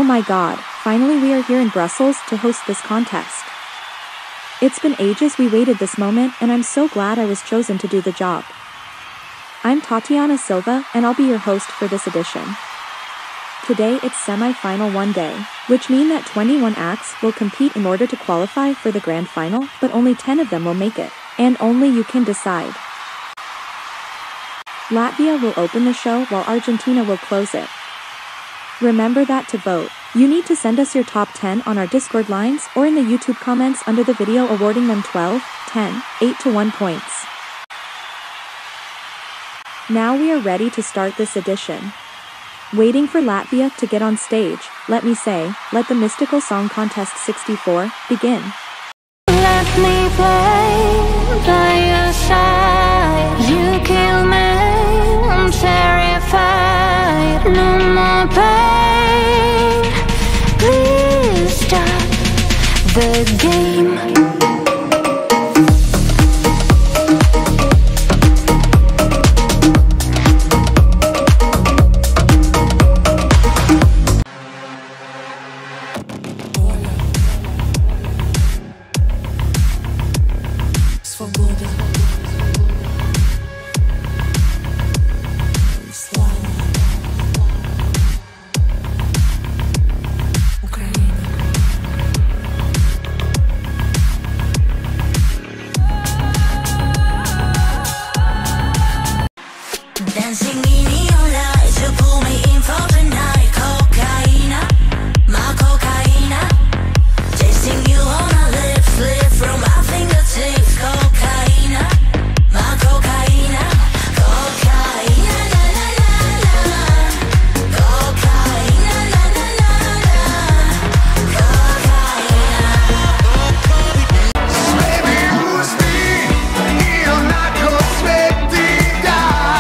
Oh my god, finally we are here in Brussels to host this contest. It's been ages we waited this moment and I'm so glad I was chosen to do the job. I'm Tatiana Silva and I'll be your host for this edition. Today it's semi-final one day, which mean that 21 acts will compete in order to qualify for the grand final, but only 10 of them will make it, and only you can decide. Latvia will open the show while Argentina will close it. Remember that to vote, you need to send us your top 10 on our Discord lines or in the YouTube comments under the video awarding them 12, 10, 8 to 1 points. Now we are ready to start this edition. Waiting for Latvia to get on stage, let me say, let the mystical song contest 64 begin. Let me play by your side. You kill me, I'm terrified. No more pain. Please stop the game. Dancing in neon lights, you pull me in for tonight. Cocaina, my cocaina. Tasting you on my lips, slip from my fingertips. Cocaina, my cocaina. Cocaina, na na na na. Cocaina, na na na na. Cocaina. Baby, who's me? Io na cosmetica.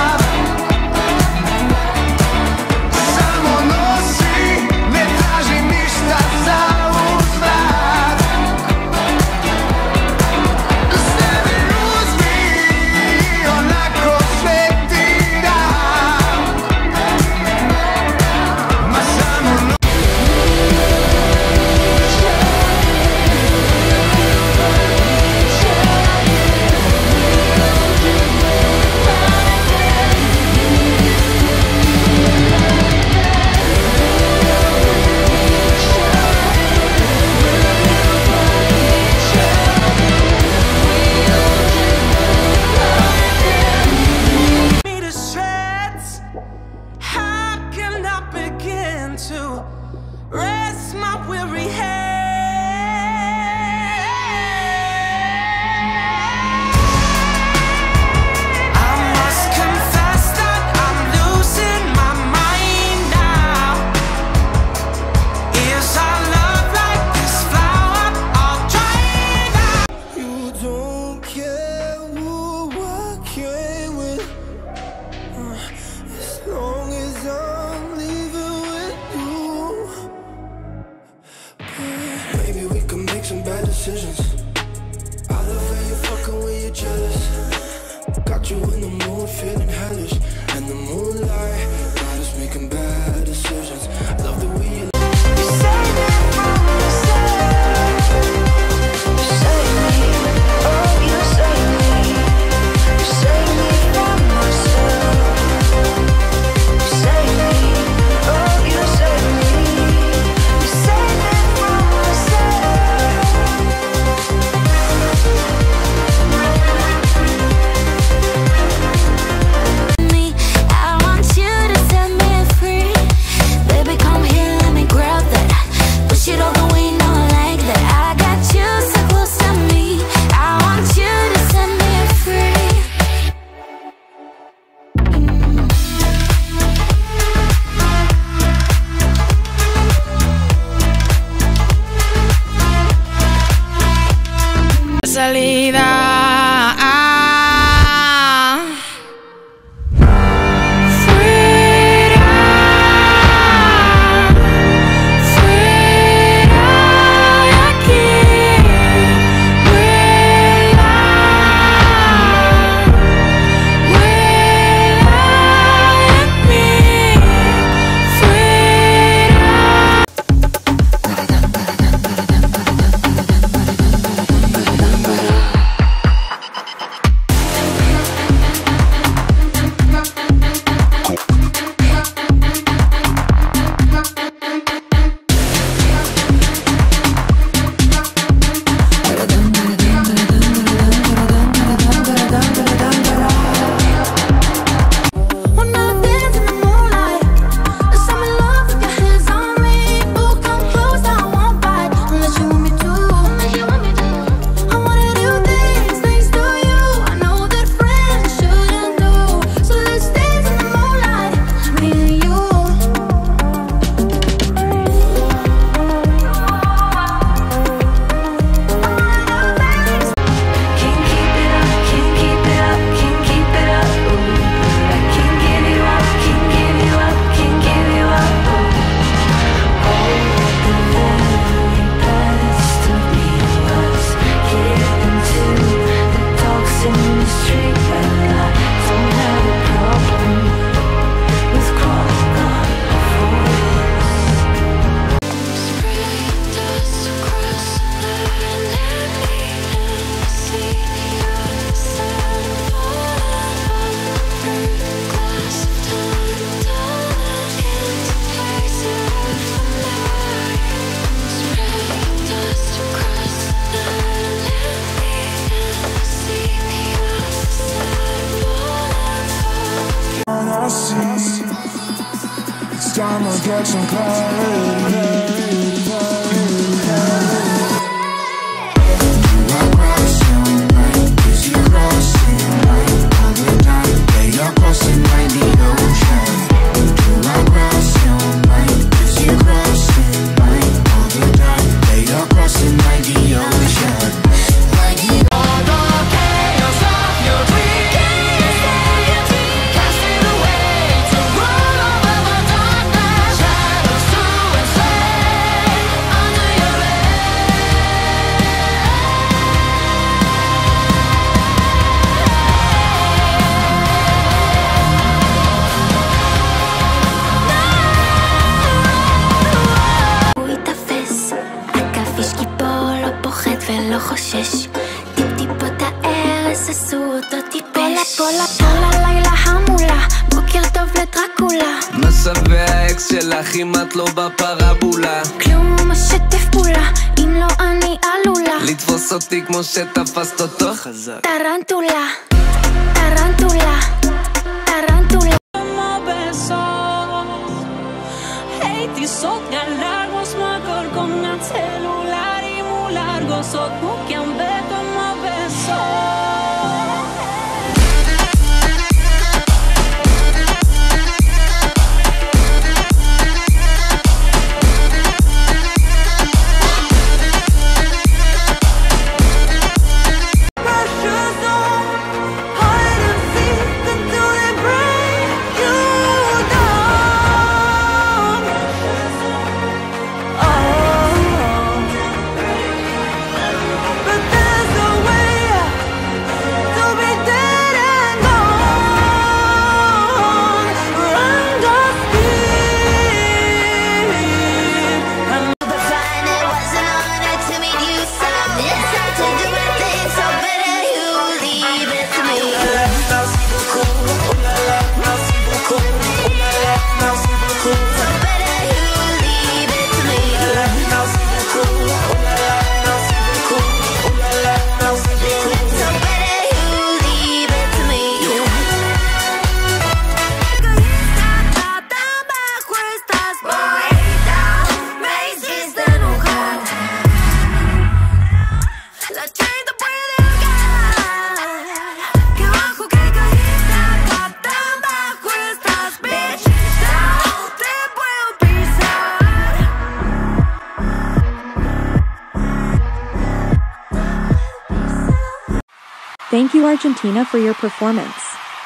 To rest my weary head. I must confess that I'm losing my mind now. Is our love like this flower all dried out? You don't care who I came with, as long as I'm leaving with you. Maybe we can make some bad decisions. I love how you fucking when you're jealous. Got you in the mood, feeling hellish, and the moonlight got us making bad decisions. Love the way you Save me from myself. You save me, oh you save me. You save me from myself. You save me, oh you save me. You save me from myself. Me, I want you to set me free. Baby, come here, let me grab that. Push it all the way, no, I like that. I got you so close to me. I want you to set me free. Salida. I'ma get some clarity. ולא חושש טיפ-טיפות הארס עשו אותו טיפש כל הלילה המולה בוקר טוב לדרקולה מצבי האקס שלך אם את לא בפרבולה כלום משתף פעולה אם לא אני עלולה לתפוס אותי כמו שתפסת אותו חזק טרנטולה טרנטולה טרנטולה Hate sognarlargos magor con el celular y muy largos o que han ver como beso. Thank you, Argentina, for your performance.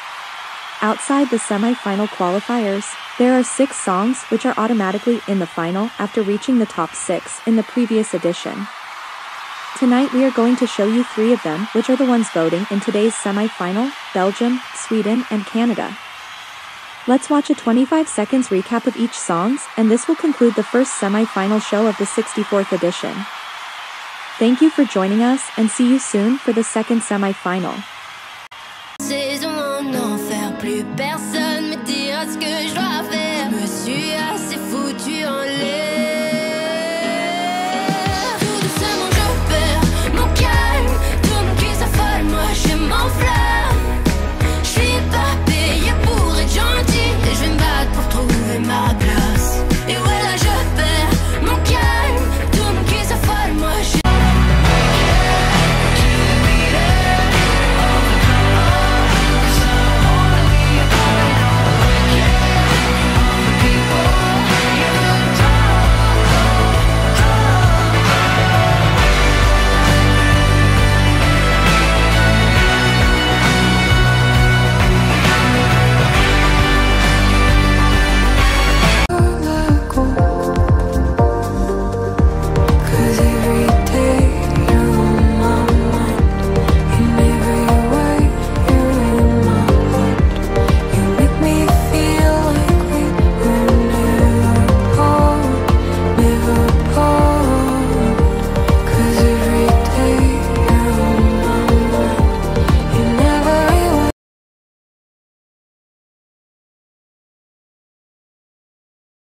Outside the semi-final qualifiers, there are 6 songs which are automatically in the final after reaching the top 6 in the previous edition. Tonight we are going to show you 3 of them, which are the ones voting in today's semi-final: Belgium, Sweden, and Canada. Let's watch a 25 seconds recap of each songs, and this will conclude the first semi-final show of the 64th edition. Thank you for joining us, and see you soon for the second semi-final.